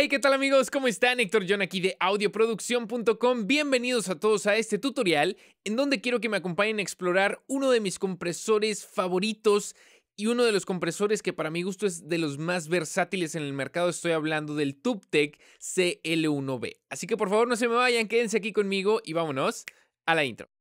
Hey, ¿qué tal amigos? ¿Cómo están? Héctor John aquí de audioproducción.com. Bienvenidos a todos a este tutorial en donde quiero que me acompañen a explorar uno de mis compresores favoritos y uno de los compresores que para mi gusto es de los más versátiles en el mercado. Estoy hablando del TUBTECH CL1B. Así que por favor no se me vayan, quédense aquí conmigo y vámonos a la intro.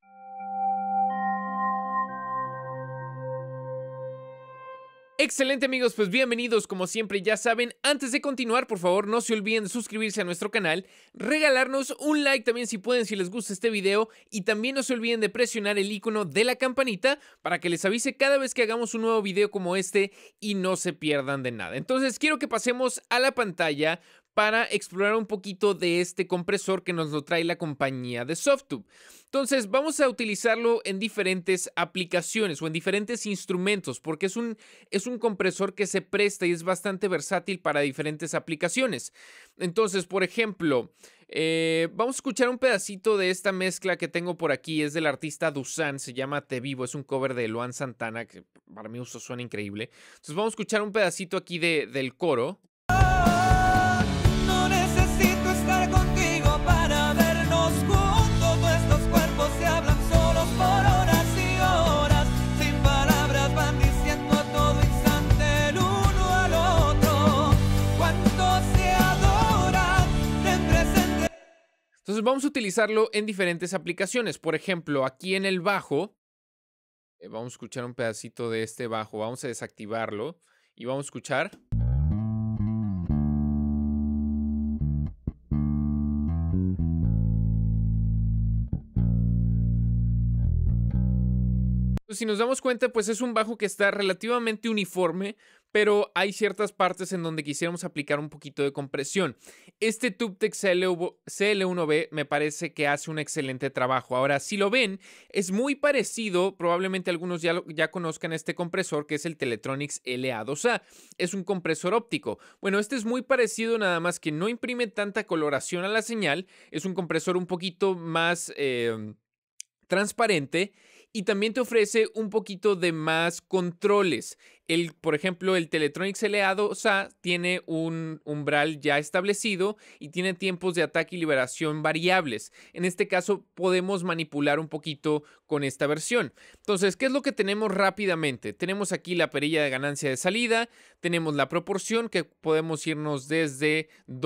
Excelente amigos, pues bienvenidos como siempre, ya saben, antes de continuar por favor no se olviden de suscribirse a nuestro canal, regalarnos un like también si pueden, si les gusta este video, y también no se olviden de presionar el icono de la campanita para que les avise cada vez que hagamos un nuevo video como este y no se pierdan de nada. Entonces quiero que pasemos a la pantalla para explorar un poquito de este compresor que nos lo trae la compañía de Softube. Entonces vamos a utilizarlo en diferentes aplicaciones o en diferentes instrumentos porque es un compresor que se presta y es bastante versátil para diferentes aplicaciones. Entonces, por ejemplo, vamos a escuchar un pedacito de esta mezcla que tengo por aquí. Es del artista Dusan, se llama Te Vivo, es un cover de Luan Santana que para mi uso suena increíble. Entonces vamos a escuchar un pedacito aquí del coro. No necesito estar contigo para vernos juntos. Nuestros cuerpos se hablan solos por horas y horas. Sin palabras van diciendo a todo instante el uno al otro. Cuánto se adoran, ten presente. Entonces vamos a utilizarlo en diferentes aplicaciones. Por ejemplo, aquí en el bajo, vamos a escuchar un pedacito de este bajo. Vamos a desactivarlo y vamos a escuchar. Si nos damos cuenta, pues es un bajo que está relativamente uniforme, pero hay ciertas partes en donde quisiéramos aplicar un poquito de compresión. Este TUBTECH CL1B me parece que hace un excelente trabajo. Ahora, si lo ven, es muy parecido, probablemente algunos ya conozcan este compresor, que es el Teletronics LA2A. Es un compresor óptico. Bueno, este es muy parecido, nada más que no imprime tanta coloración a la señal. Es un compresor un poquito más transparente y también te ofrece un poquito de más controles. Por ejemplo, el Teletronics LA2A tiene un umbral ya establecido y tiene tiempos de ataque y liberación variables. En este caso podemos manipular un poquito con esta versión. Entonces, ¿qué es lo que tenemos rápidamente? Tenemos aquí la perilla de ganancia de salida, tenemos la proporción que podemos irnos desde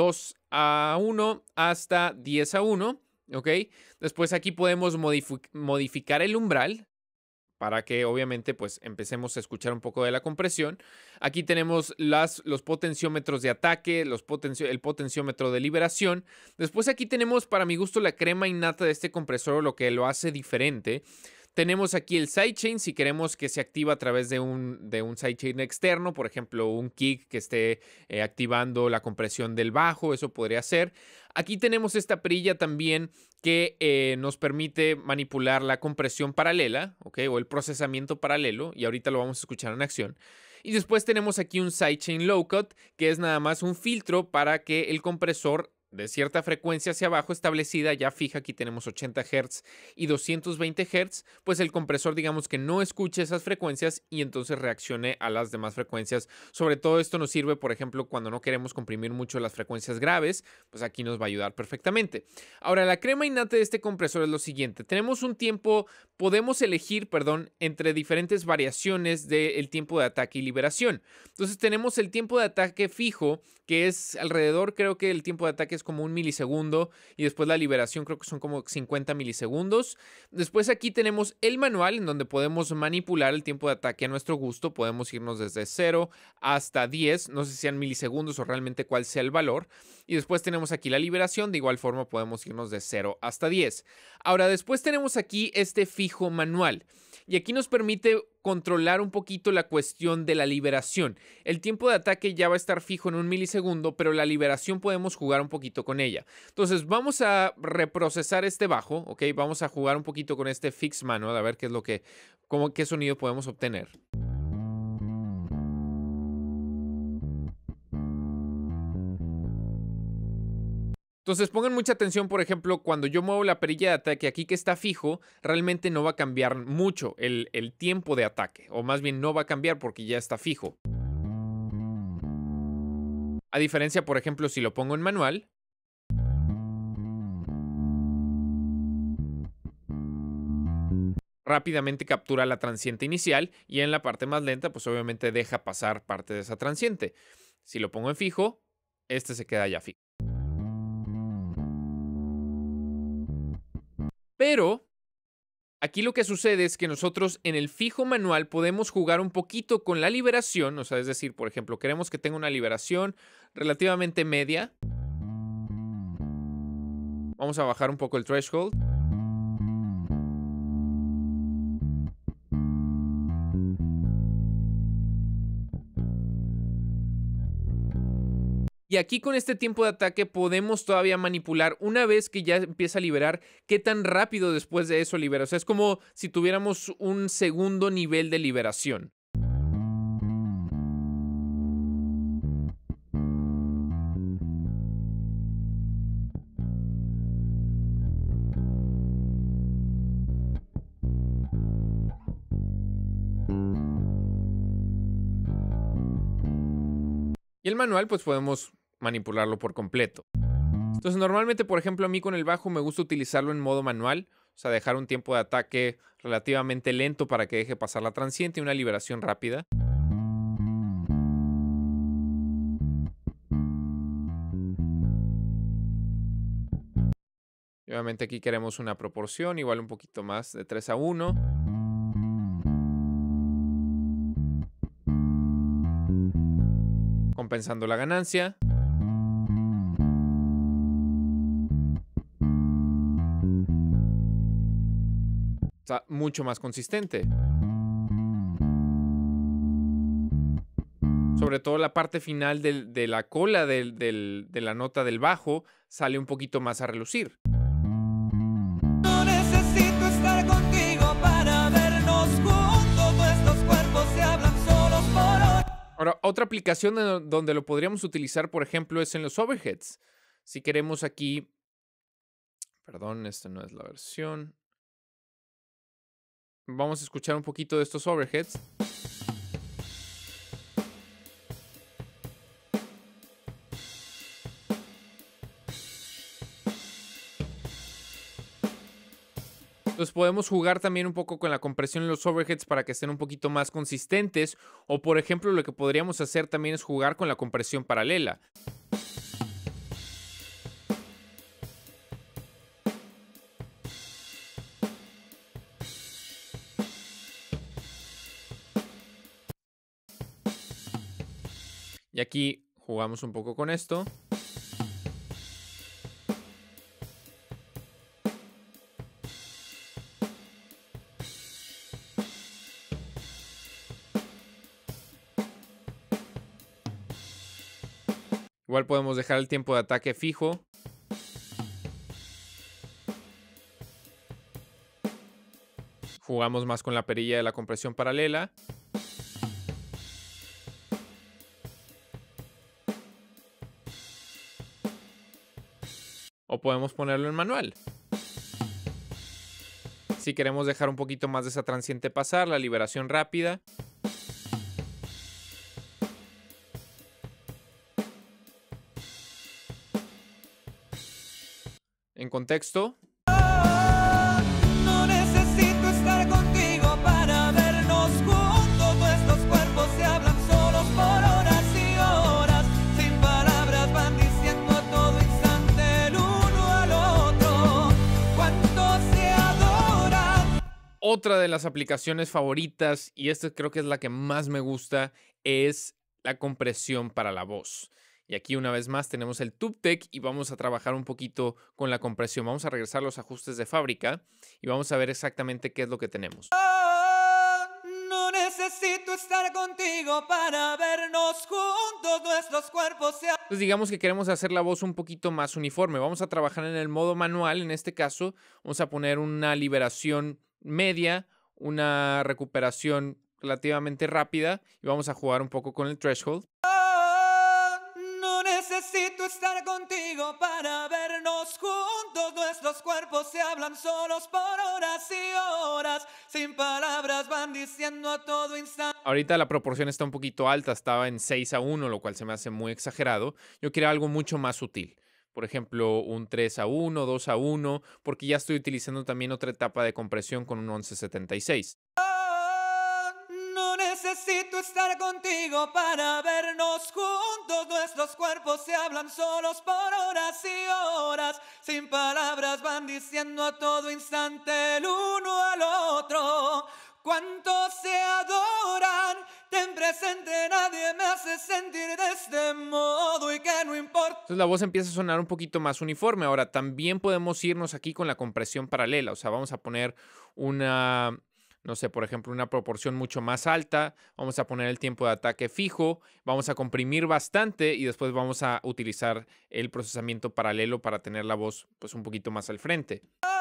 2:1 hasta 10:1. ¿Ok? Después aquí podemos modificar el umbral para que obviamente pues empecemos a escuchar un poco de la compresión. Aquí tenemos los potenciómetros de ataque, el potenciómetro de liberación. Después aquí tenemos para mi gusto la crema innata de este compresor, lo que lo hace diferente. Tenemos aquí el sidechain si queremos que se activa a través de un sidechain externo, por ejemplo, un kick que esté activando la compresión del bajo, eso podría ser. Aquí tenemos esta perilla también que nos permite manipular la compresión paralela, ¿ok? O el procesamiento paralelo, y ahorita lo vamos a escuchar en acción. Y después tenemos aquí un sidechain low cut, que es nada más un filtro para que el compresor de cierta frecuencia hacia abajo establecida, ya fija, aquí tenemos 80 Hz y 220 Hz, pues el compresor digamos que no escuche esas frecuencias y entonces reaccione a las demás frecuencias. Sobre todo esto nos sirve, por ejemplo, cuando no queremos comprimir mucho las frecuencias graves, pues aquí nos va a ayudar perfectamente. Ahora, la crema innata de este compresor es lo siguiente. Tenemos un tiempo, podemos elegir, perdón, entre diferentes variaciones del tiempo de ataque y liberación. Entonces tenemos el tiempo de ataque fijo, que es alrededor, creo que el tiempo de ataque es como 1 milisegundo y después la liberación creo que son como 50 milisegundos. Después aquí tenemos el manual en donde podemos manipular el tiempo de ataque a nuestro gusto. Podemos irnos desde 0 hasta 10, no sé si sean milisegundos o realmente cuál sea el valor. Y después tenemos aquí la liberación, de igual forma podemos irnos de 0 hasta 10. Ahora después tenemos aquí este fijo manual y aquí nos permite controlar un poquito la cuestión de la liberación. El tiempo de ataque ya va a estar fijo en 1 milisegundo, pero la liberación podemos jugar un poquito con ella. Entonces vamos a reprocesar este bajo, ¿ok? Vamos a jugar un poquito con este fix manual, a ver qué es qué sonido podemos obtener. Entonces pongan mucha atención, por ejemplo, cuando yo muevo la perilla de ataque aquí que está fijo, realmente no va a cambiar mucho el tiempo de ataque, o más bien no va a cambiar porque ya está fijo. A diferencia, por ejemplo, si lo pongo en manual, rápidamente captura la transiente inicial y en la parte más lenta, pues obviamente deja pasar parte de esa transiente. Si lo pongo en fijo, este se queda ya fijo. Pero aquí lo que sucede es que nosotros en el fijo manual podemos jugar un poquito con la liberación, o sea, es decir, por ejemplo, queremos que tenga una liberación relativamente media. Vamos a bajar un poco el threshold. Y aquí con este tiempo de ataque podemos todavía manipular una vez que ya empieza a liberar qué tan rápido después de eso libera. O sea, es como si tuviéramos un segundo nivel de liberación. Y el manual pues podemos manipularlo por completo. Entonces normalmente, por ejemplo, a mí con el bajo me gusta utilizarlo en modo manual, o sea, dejar un tiempo de ataque relativamente lento para que deje pasar la transiente y una liberación rápida. Y obviamente aquí queremos una proporción, igual un poquito más de 3:1. Compensando la ganancia. O sea, mucho más consistente. Sobre todo la parte final de la cola de la nota del bajo sale un poquito más a relucir. No necesito estar contigo para vernos juntos, nuestros cuerpos se hablan solos por hoy. Ahora, otra aplicación donde lo podríamos utilizar, por ejemplo, es en los overheads. Si queremos aquí... Perdón, esta no es la versión. Vamos a escuchar un poquito de estos overheads. Entonces podemos jugar también un poco con la compresión en los overheads para que estén un poquito más consistentes. O por ejemplo, lo que podríamos hacer también es jugar con la compresión paralela. Y aquí jugamos un poco con esto. Igual podemos dejar el tiempo de ataque fijo. Jugamos más con la perilla de la compresión paralela. O podemos ponerlo en manual. Si queremos dejar un poquito más de esa transiente pasar, la liberación rápida. En contexto. No necesito estar contigo para vernos juntos, nuestros cuerpos se hablan solos por horas y horas, sin palabras van diciendo a todo instante el uno al otro, cuánto se adoran. Otra de las aplicaciones favoritas, y esta creo que es la que más me gusta, es la compresión para la voz. Y aquí una vez más tenemos el TubeTech y vamos a trabajar un poquito con la compresión. Vamos a regresar los ajustes de fábrica y vamos a ver exactamente qué es lo que tenemos. No necesito estar contigo para vernos juntos, nuestros cuerpos se hablan. Entonces digamos que queremos hacer la voz un poquito más uniforme. Vamos a trabajar en el modo manual, en este caso. Vamos a poner una liberación media, una recuperación relativamente rápida y vamos a jugar un poco con el threshold. No necesito estar contigo para vernos juntos. Nuestros cuerpos se hablan solos por horas y horas. Sin palabras van diciendo a todo instante. Ahorita la proporción está un poquito alta, estaba en 6-1, lo cual se me hace muy exagerado. Yo quería algo mucho más sutil. Por ejemplo, un 3-1, 2-1, porque ya estoy utilizando también otra etapa de compresión con un 1176. No necesito estar contigo para vernos juntos. Nuestros cuerpos se hablan solos por horas y horas. Sin palabras van diciendo a todo instante el uno al otro. Cuánto se adoran, ten presente, nadie me hace sentir de este modo y que no importa. Entonces la voz empieza a sonar un poquito más uniforme. Ahora, también podemos irnos aquí con la compresión paralela. O sea, vamos a poner una, no sé, por ejemplo, una proporción mucho más alta. Vamos a poner el tiempo de ataque fijo. Vamos a comprimir bastante y después vamos a utilizar el procesamiento paralelo para tener la voz pues un poquito más al frente.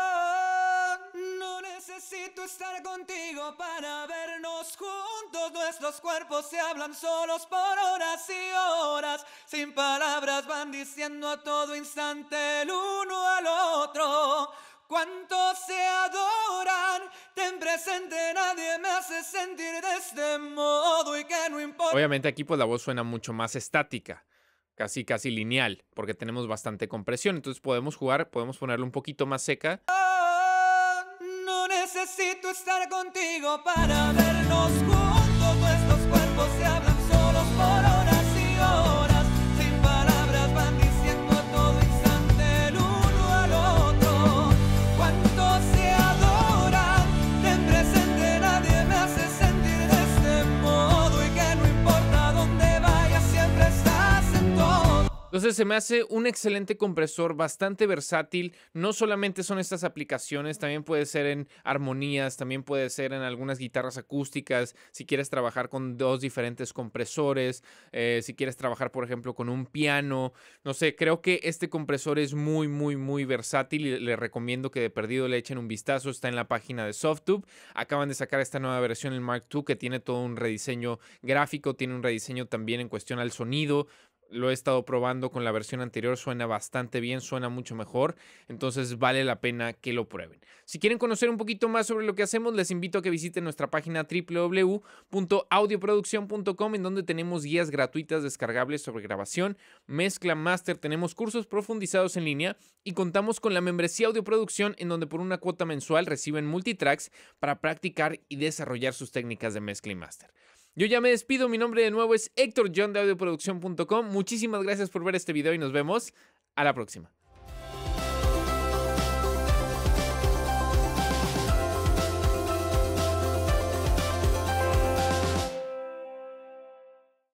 No necesito estar contigo para vernos juntos. Nuestros cuerpos se hablan solos por horas y horas. Sin palabras van diciendo a todo instante el uno al otro. Cuánto se adoran, ten presente, nadie me hace sentir de este modo y que no importa. Obviamente aquí pues la voz suena mucho más estática. Casi lineal, porque tenemos bastante compresión. Entonces podemos jugar, podemos ponerla un poquito más seca. No necesito estar contigo para vernos juntos. Nuestros cuerpos se hablan solos por horas y horas. Sin palabras van diciendo a todo instante el uno al otro. Cuánto se adoran, ten presente, nadie me hace sentir de este modo y que no importa dónde vayas, siempre estás en todo. Entonces se me hace un excelente compresor, bastante versátil. No solamente son estas aplicaciones, también puede ser en armonías, también puede ser en algunas guitarras acústicas. Si quieres trabajar con dos diferentes compresores, si quieres trabajar, por ejemplo, con un piano. No sé, creo que este compresor es muy versátil y le recomiendo que de perdido le echen un vistazo. Está en la página de Softube. Acaban de sacar esta nueva versión, el Mark II, que tiene todo un rediseño gráfico, tiene un rediseño también en cuestión al sonido. Lo he estado probando con la versión anterior, suena bastante bien, suena mucho mejor, entonces vale la pena que lo prueben. Si quieren conocer un poquito más sobre lo que hacemos, les invito a que visiten nuestra página www.audioproduccion.com, en donde tenemos guías gratuitas descargables sobre grabación, mezcla, máster, tenemos cursos profundizados en línea y contamos con la membresía Audioproducción, en donde por una cuota mensual reciben multitracks para practicar y desarrollar sus técnicas de mezcla y máster. Yo ya me despido, mi nombre de nuevo es Héctor John de audioproduccion.com. Muchísimas gracias por ver este video y nos vemos a la próxima.